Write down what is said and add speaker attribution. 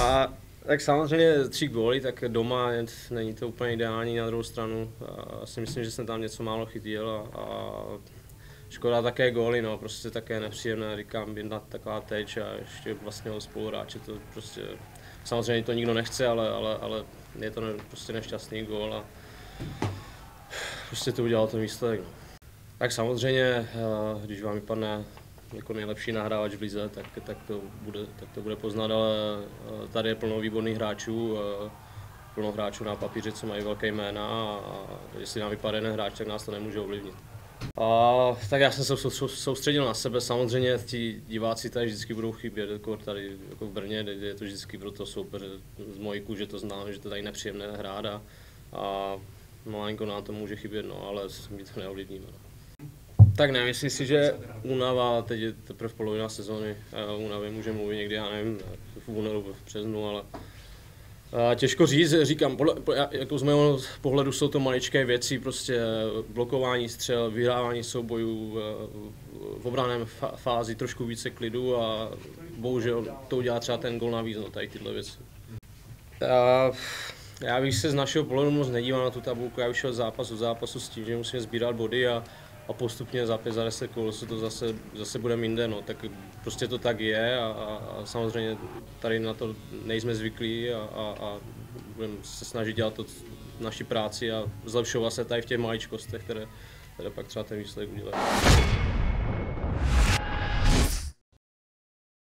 Speaker 1: A tak samozřejmě 3 góly, tak doma není to úplně ideální, na druhou stranu. Já si myslím, že jsem tam něco málo chytil a škoda také góly, no, prostě také nepříjemné, říkám, jedna taková teč a ještě vlastně o spoluhráče, to prostě, samozřejmě to nikdo nechce, ale je to prostě nešťastný gól a prostě to udělal ten výsledek. No. Tak samozřejmě, když vám vypadne jako nejlepší nahrávač v lize, tak to bude poznat, ale tady je plno výborných hráčů, plno hráčů na papíře, co mají velké jména a jestli nám vypadne jeden hráč, tak nás to nemůže ovlivnit. Tak já jsem se soustředil na sebe, samozřejmě ti diváci tady vždycky budou chybět, jako tady jako v Brně, kde je to vždycky pro to soupeře z mojí kůže, to znám, že to tady nepříjemné hrát a malinko nám to může chybět, no, ale my to neovlivníme. No. Tak ne, myslím si, že únava, teď je teprve polovina sezóny, o únavě můžeme mluvit někdy, já nevím, v únoru, v březnu, ale těžko říct, říkám, jako z mého pohledu jsou to maličké věci, prostě blokování střel, vyhrávání soubojů, v obranném fázi trošku více klidu a bohužel to udělá třeba ten gól navíc, no, tady tyhle věci. Já bych se z našeho pohledu moc nedíval na tu tabulku, já bych šel zápas od zápasu s tím, že musíme sbírat body a postupně za 5, za 10 kol se to zase bude jinde, no, tak prostě to tak je a samozřejmě tady na to nejsme zvyklí a budeme se snažit dělat to naši práci a zlepšovat se tady v těch maličkostech, které pak třeba ten výsledek udělají.